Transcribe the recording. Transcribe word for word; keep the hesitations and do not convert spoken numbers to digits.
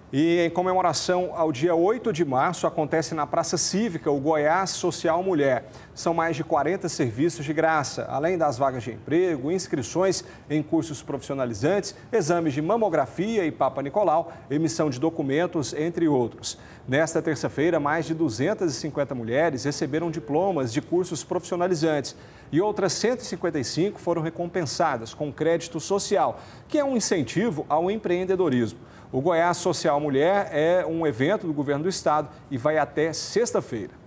E em comemoração ao dia oito de março, acontece na Praça Cívica o Goiás Social Mulher. São mais de quarenta serviços de graça, além das vagas de emprego, inscrições em cursos profissionalizantes, exames de mamografia e Papa Nicolau, emissão de documentos, entre outros. Nesta terça-feira, mais de duzentas e cinquenta mulheres receberam diplomas de cursos profissionalizantes e outras cento e cinquenta e cinco foram recompensadas com crédito social, que é um incentivo ao empreendedorismo. O Goiás Social Mulher é um evento do governo do estado e vai até sexta-feira.